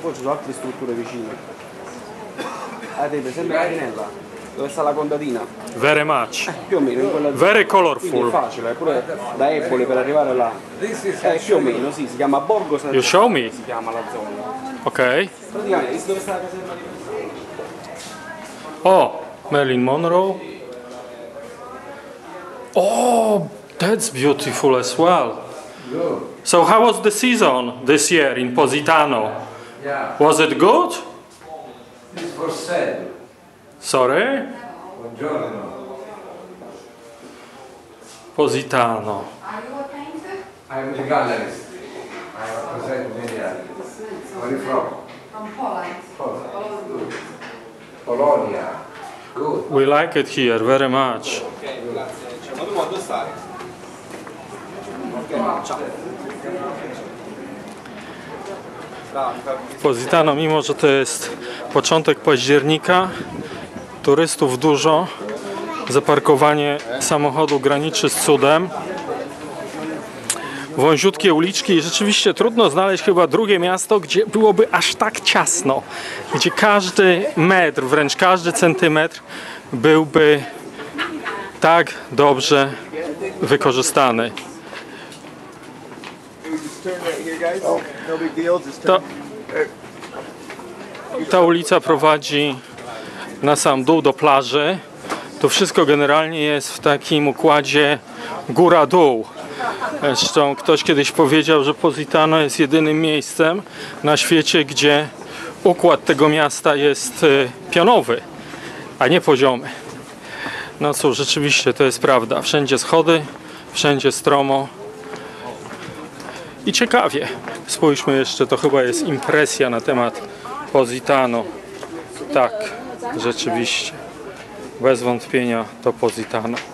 poi ci sono altre strutture vicine. Avete presente Marinella? Dove sta la contadina? Very much. Più o meno in quella Very quindi è colorful. facile, pure da Empoli per arrivare là. Più o meno, sì, si chiama Borgo San You show me. si chiama la zona. Ok. Praticamente, visto dove sta la caserma di Oh, Marilyn Monroe. Oh, that's beautiful as well. So how was the season this year in Positano? Yeah, Was it good? it's for sale. Sorry? Buongiorno. Positano. Are you a painter? I'm the gallerist. I represent many artists. Where are you from? From Poland. Poland. Good. Polonia. Good. We like it here very much. Ok, grazie. Cioè, ma tu quando stai? Ok, ciao. Positano, mimo że to jest początek października, turystów dużo, zaparkowanie samochodu graniczy z cudem. Wąziutkie uliczki i rzeczywiście trudno znaleźć chyba drugie miasto, gdzie byłoby aż tak ciasno, gdzie każdy metr, wręcz każdy centymetr byłby tak dobrze wykorzystany. Ta ulica prowadzi na sam dół do plaży. To wszystko generalnie jest w takim układzie góra-dół. Zresztą ktoś kiedyś powiedział, że Positano jest jedynym miejscem na świecie, gdzie układ tego miasta jest pionowy, a nie poziomy. No cóż, rzeczywiście to jest prawda. Wszędzie schody, wszędzie stromo i ciekawie. Spójrzmy jeszcze, to chyba jest impresja na temat Positano. Tak, rzeczywiście. Bez wątpienia to Positano.